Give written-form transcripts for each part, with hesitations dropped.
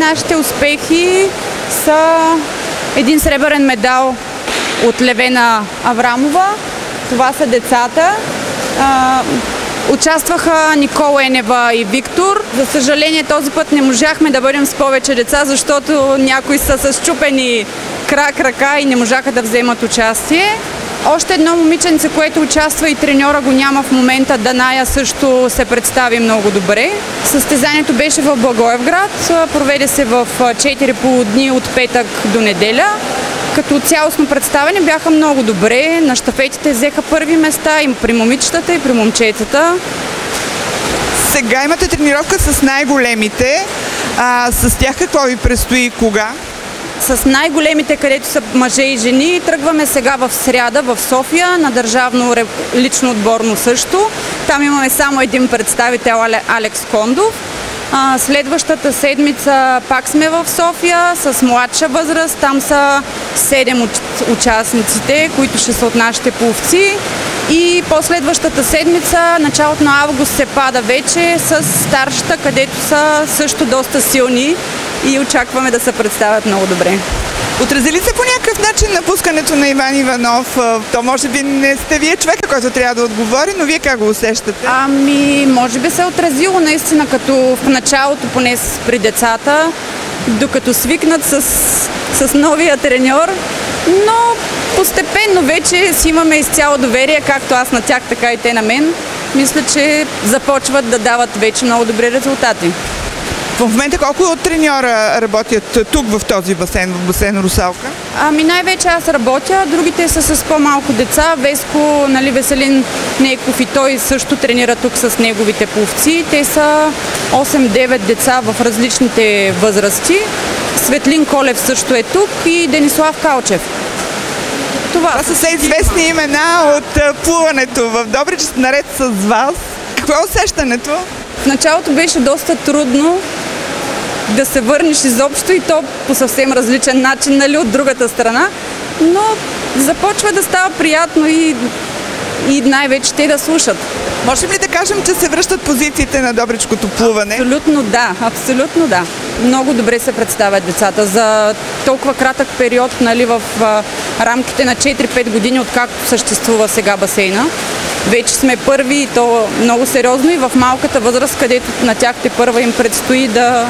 нашите успехи са един сребърен медал от Левена Аврамова. Това са децата. Участваха Никола Енева и Виктор. За съжаление, този път не можахме да бъдем с повече деца, защото някои са с счупени ръка и не можаха да вземат участие. Още едно момиченце, което участва и треньора го няма в момента, Даная, също се представи много добре. Състезанието беше в Благоевград, проведе се в 4 полудни от петък до неделя. Като цялостно представяне бяха много добре. На щафетите взеха първи места и при момичетата, и при момчетата. Сега имате тренировка с най-големите. С тях какво ви предстои и кога? С най-големите, където са мъже и жени, тръгваме сега в сряда в София на държавно лично отборно също. Там имаме само един представител, Алекс Кондов. Следващата седмица пак сме в София с младша възраст. Там са 7 участниците, които ще са от нашите пловци. И последващата седмица, началото на август, се пада вече с старшата, където са също доста силни и очакваме да се представят много добре. Отрази ли се по някакъв начин напускането на Иван Иванов? То може би не сте вие човека, който трябва да отговори, но вие как го усещате? Може би се е отразило наистина, като в началото, поне при децата, докато свикнат с новия треньор, но постепенно вече си имаме изцяло доверие, както аз на тях, така и те на мен. Мисля, че започват да дават вече много добри резултати. В момента колко от треньора работят тук в този басейн, в басейн Русалка? Най-вече аз работя, другите са с по-малко деца. Веско, Веселин Нейков и той също тренира тук с неговите пловци. Те са 8-9 деца в различните възрасти. Светлин Колев също е тук и Денислав Калчев. Това са все известни имена от плуването в Добрич, наред с вас. Какво е усещането? В началото беше доста трудно да се върнеш изобщо и то по съвсем различен начин, от другата страна, но започва да става приятно и най-вече те да слушат. Можем ли да кажем, че се връщат позициите на добричкото плуване? Абсолютно да. Много добре се представят децата. За толкова кратък период, в рамките на 4-5 години, откакто съществува сега басейна. Вече сме първи и то много сериозно и в малката възраст, където на тях първа им предстои да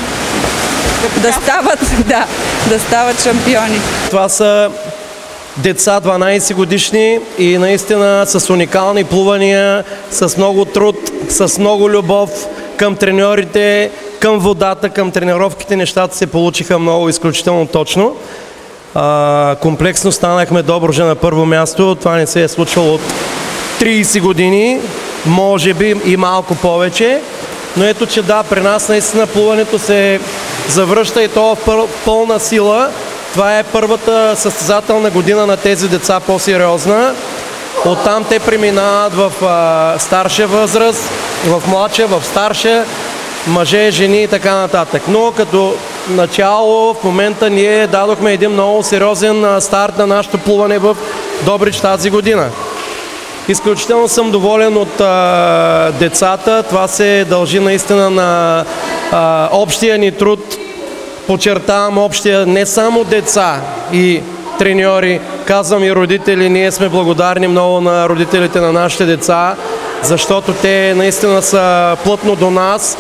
стават шампиони. Това са деца 12 годишни и наистина с уникални плувания, с много труд, с много любов към треньорите, към водата, към тренировките. Нещата се получиха много изключително точно. Комплексно станахме Добруджа на първо място. Това не се е случвало от 30 години, може би и малко повече. Но ето, че при нас наистина плуването се завръща и то в пълна сила. Това е първата състезателна година на тези деца по-сериозна. Оттам те преминават в старша възраст, в младша, в старша, мъже, жени и така нататък. Но като начало в момента ние дадохме един много сериозен старт на нашето плуване в Добрич тази година. Изключително съм доволен от децата. Това се дължи наистина на общия ни труд. Подчертавам общия, не само деца и треньори, казвам и родители. Ние сме благодарни много на родителите на нашите деца, защото те наистина са плътно до нас.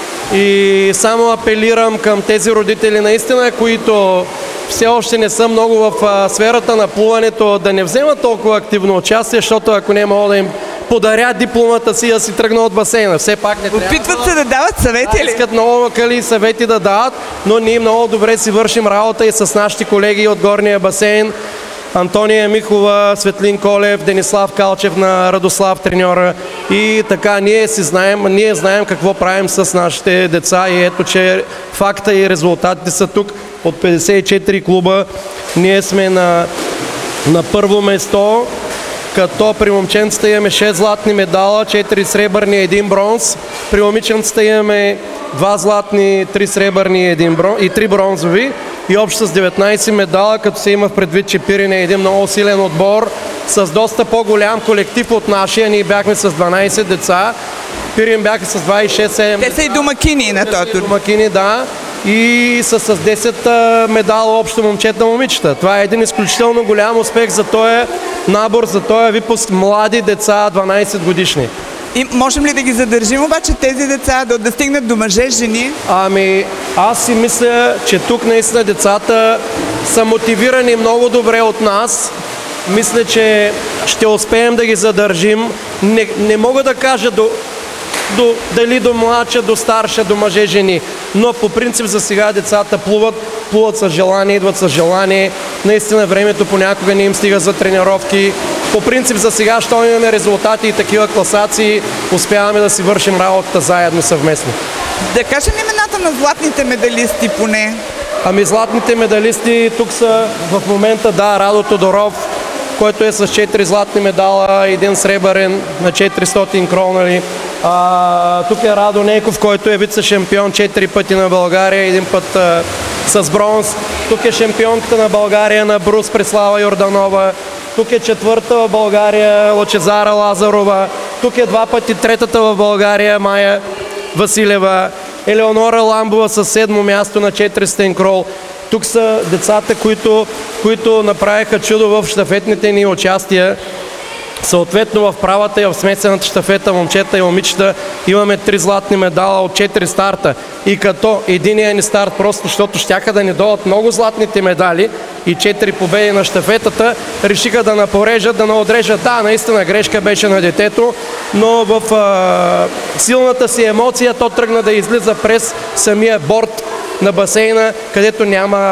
И само апелирам към тези родители наистина, които все още не са много в сферата на плуването, да не вземат толкова активно участие, защото ако не мога да им подарят дипломата си да си тръгна от басейна. Все пак не трябва. Опитват се да дават съвети ли? Искат много кали съвети да дават, но ние много добре си вършим работа и с нашите колеги от горния басейн. Антония Михова, Светлин Колев, Денислав Калчев на Радослав треньора и така ние знаем какво правим с нашите деца и ето, че факта и резултатите са тук. От 54 клуба ние сме на първо место, като при момченцата имаме 6 златни медала, 4 сребърни и 1 бронз. При момиченцата имаме 2 златни, 3 сребърни и 3 бронзови. И общо с 19 медала, като се има в предвид, че Пирин е един много силен отбор, с доста по-голям колектив от нашия. Ние бяхме с 12 деца. Пирин бяха с 26-7. Те са и домакини на този тур. Домакини, да. и са с 10 медала общо момчета-момичета. Това е един изключително голям успех за този набор, за този випуск млади деца, 12 годишни. И можем ли да ги задържим обаче тези деца да стигнат до мъже, жени? Ами, аз си мисля, че тук наистина децата са мотивирани много добре от нас. Мисля, че ще успеем да ги задържим. Не мога да кажа дали до младша, до старша, до мъже, жени. Но по принцип за сега децата плуват с желание, идват с желание. Наистина времето понякога не им стига за тренировки. По принцип за сега, щом имаме резултати и такива класации, успяваме да си вършим работата заедно съвместно. Да кажем имената на златните медалисти поне. Ами златните медалисти тук са в момента, Радо Тодоров, който е с 4 златни медала, един сребърен на 400 кронали. Тук е Радо Нейков, който е вице-шампион 4 пъти на България, един път с бронз. Тук е шампионката на България на брус Преслава Йорданова. Тук е четвърта в България Лъчезара Лазарова. Тук е 2 пъти третата в България Майя Василева. Елеонора Ламбова с 7 място на 400 крол. Тук са децата, които направиха чудо в щафетните ни участия. Съответно в правата и в смесената щафета момчета и момичета имаме 3 златни медала от 4 старта. И като единия ни старт, просто защото щяха да ни дойдат много златните медали и 4 победи на щафетата, решиха да напорежат, да наотрежат. Да, наистина грешка беше на детето, но в силната си емоция то тръгна да излиза през самия борд на басейна, където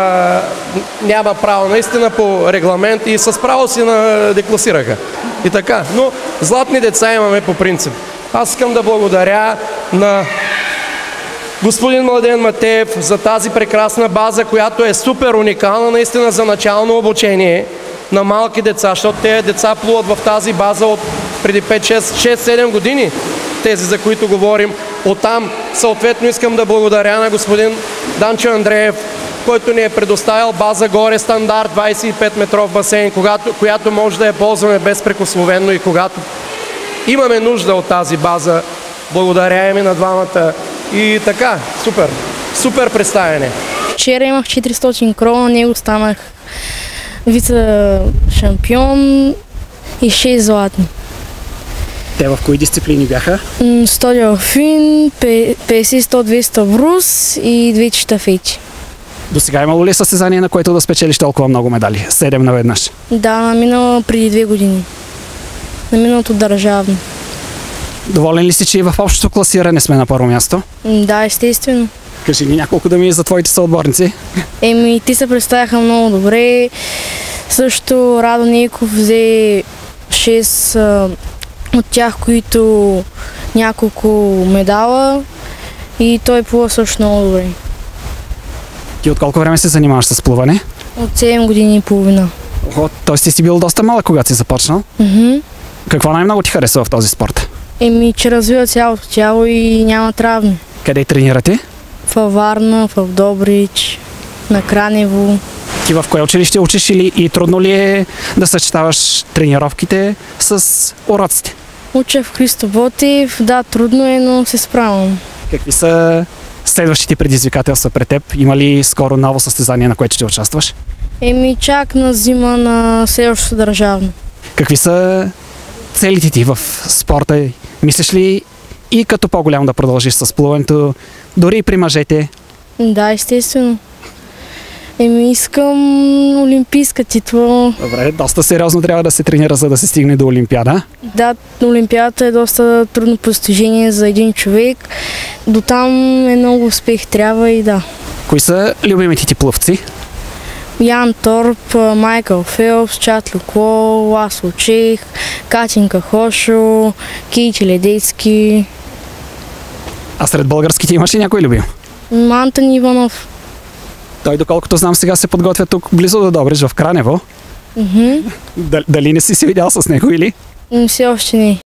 няма право. Наистина по регламент и с право си декласираха. И така. Но златни деца имаме по принцип. Аз искам да благодаря на господин Младен Матеев за тази прекрасна база, която е супер уникална наистина за начално обучение на малки деца, защото тези деца плуват в тази база от преди 5-6-7 години, тези за които говорим. Оттам съответно искам да благодаря на господин Данчо Андреев, който ни е предоставил база горе стандарт 25 метров басейн, която може да я ползваме безпрекословенно и когато имаме нужда от тази база. Благодаря ми на двамата. И така, супер представяне. Вчера имах 400 крона, на него станах вице-шампион и 6 златни. Те в кои дисциплини бяха? 100 делфин, 50, 100, 200 брус и 2 щафети. До сега имало ли състезание, на което да спечелиш толкова много медали? 7 наведнъж? Да, наминала преди 2 години. Наминалото държавно. Доволен ли си, че и в общото класиране сме на първо място? Да, естествено. Кажи ми няколко думи за твоите съотборници. Ти се представяха много добре. Също Радо Нейков взе 6 от тях, които няколко медала и той плува също много добре. Ти от колко време се занимаваш с плуване? От 7 години и половина. Тоест ти си бил доста малък, когато си започнал. Какво най-много ти харесва в този спорт? Че развива цялото тяло и няма травми. Къде тренирате? Във Варна, в Добрич, на Кранево. Ти в кое училище учиш и трудно ли е да съчетаваш тренировките с уроците? Уча в Христо Ботев. Да, трудно е, но се справям. Какви са следващите предизвикателства пред теб? Има ли скоро ново състезание, на което ще участваш? Чак на зима на следващото държавно. Какви са целите ти в спорта? Мислиш ли и като по-голям да продължиш с плуването, дори и при мъжете? Да, естествено. Искам олимпийска титла. Добре, доста сериозно трябва да се тренира, за да се стигне до Олимпиада. Да, Олимпиадата е доста трудно постижение за един човек. До там е много успех трябва и да. Кои са любимите ти пловци? Ян Торп, Майкъл Фелпс, Чат Люкло, Ласло Чех, Катинка Хошо, Кейти Ледецки. А сред българските имаш ли някой любим? Антон Иванов. Той, доколкото знам, сега се подготвя тук близо до Добрич, в Кранево. Дали не си се видял с него или? Все още не.